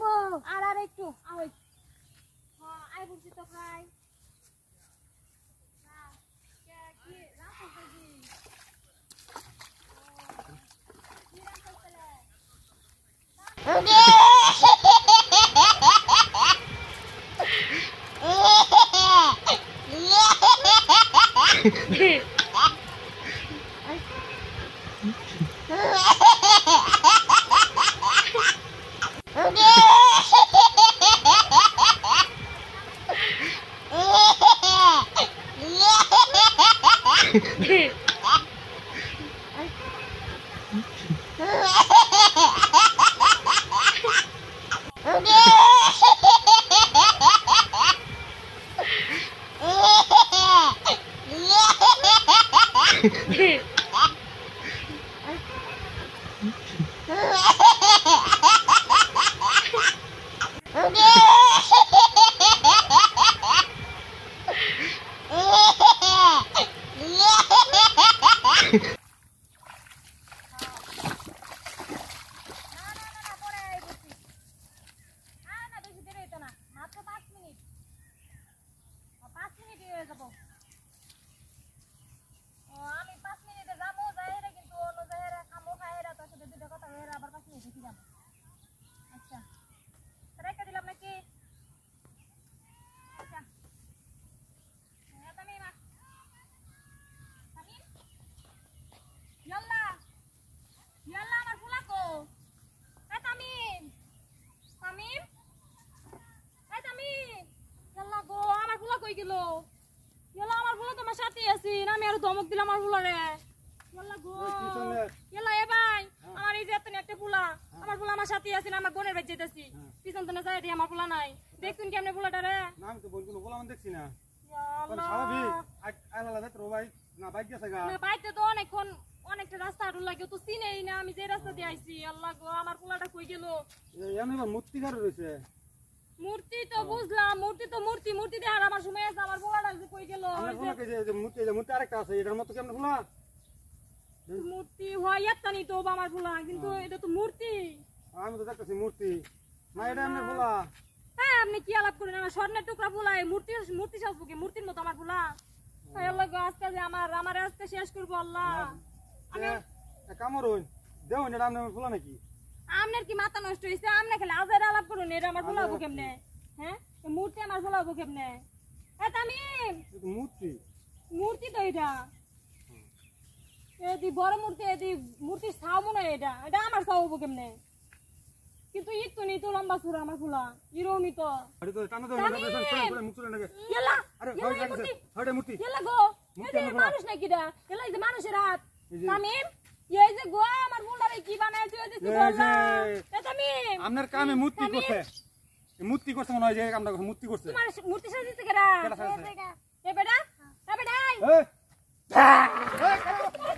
গো আর একটু আই হ্যাঁ আই বুঝি তো প্রায় না কি রাখো বুঝি কি রাখো চলে ধমক দিলাম আমার ফুলারে ইয়াল্লা গো ইয়াল্লা এ ভাই আমার এই যে এতনে একটা ফুলা আমার ফুলা আমার সাথে আছে না আমার বোনের বাড়ি যাইতাছি পিছন তো না যাই দি আমার ফুলা নাই দেখুন কেমনে ফুলাটারে না আমি তো বল কোনো ফুলা আমি দেখছি না ইয়াল্লা স্বাভাবিক আলাদা দেখো ভাই না বাইক গেছে গা না বাইতে তো অনেকটা রাস্তা আড়ু লাগে তো চিনেই না আমি যে রাস্তা দিয়ে আইছি আল্লাহ গো আমার ফুলাটা কই গেল এমন মূর্তি ঘর রইছে মূর্তি তো বুঝলাম মূর্তি তো মূর্তি দেখার আমার সময় আছে আমার ফুলাটা যে কই গেল আমার ফুলাকে যে মূর্তি আরেকটা আছে এটার মতো কেমন ফুলা মূর্তি হয় এতনি তো আমার ফুলা কিন্তু এটা তো মূর্তি আমি তো দেখতেছি মূর্তি না এটা এমনি ফুলা হ্যাঁ আপনি কি আলাপ করেন আমার স্বর্ণের টুকরা ফুলা মূর্তি সাজবো কি মূর্তির মতো আমার ফুলা তাই আল্লাহ গো আজকে যে আমার আজকে শেষ করব আল্লাহ আমি কামর হই দেও না আমনে ফুলা নাকি আমনের কি মাথা নষ্ট হইছে আমনে খালি আজারে আলাপ করুন এটা আমার ফুলাবো কেমনে হ্যাঁ মূর্তি আমার ফুলাবো কেমনে এ তামিম মূর্তি তো এটা এদি বড় মূর্তি ছাও মনে এটা আমার ছাওবো কেমনে কিন্তু একটু নেই তো লম্বা চূড়া আমার ফুলা এরকমই তো আরে তো টানো দাও মুখ চলে নাকি ইয়াল্লা আরে হইটা মূর্তি ইয়াল্লা গো এই যে মানুষ নাকি এটা ইয়াল্লা এই যে মানুষের হাত তামিম এই যে গো আমার ফুলারে কি বানাইছো এই যে বললা এ তামিম আপনার কামে মূর্তি করছে মনে হয় যে কামটা মূর্তি করছে তোমার মূর্তি সাজিছে কেডা এ বেটা এ